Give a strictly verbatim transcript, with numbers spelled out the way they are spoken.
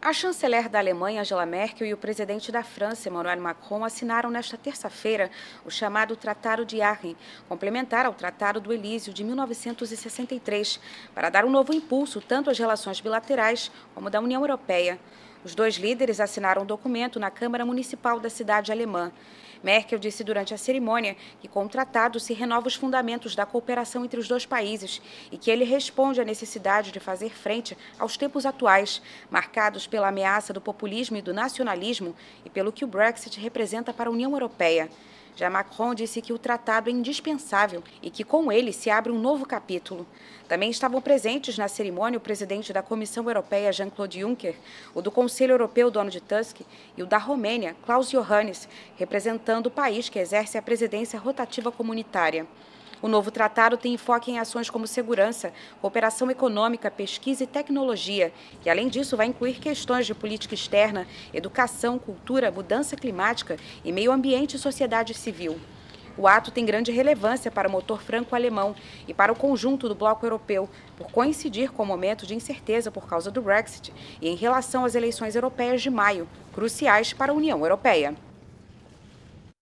A chanceler da Alemanha, Angela Merkel, e o presidente da França, Emmanuel Macron, assinaram nesta terça-feira o chamado Tratado de Aachen, complementar ao Tratado do Elísio de mil novecentos e sessenta e três, para dar um novo impulso tanto às relações bilaterais como da União Europeia. Os dois líderes assinaram o documento na Câmara Municipal da cidade alemã. Merkel disse durante a cerimônia que com o tratado se renova os fundamentos da cooperação entre os dois países e que ele responde à necessidade de fazer frente aos tempos atuais, marcados pela ameaça do populismo e do nacionalismo e pelo que o Brexit representa para a União Europeia. Já Macron disse que o tratado é indispensável e que com ele se abre um novo capítulo. Também estavam presentes na cerimônia o presidente da Comissão Europeia, Jean-Claude Juncker, o do Conselho Europeu, Donald Tusk, e o da Romênia, Klaus Iohannis, representando o país que exerce a presidência rotativa comunitária. O novo tratado tem enfoque em ações como segurança, cooperação econômica, pesquisa e tecnologia, e, além disso, vai incluir questões de política externa, educação, cultura, mudança climática e meio ambiente e sociedade civil. O ato tem grande relevância para o motor franco-alemão e para o conjunto do bloco europeu, por coincidir com o momento de incerteza por causa do Brexit e em relação às eleições europeias de maio, cruciais para a União Europeia.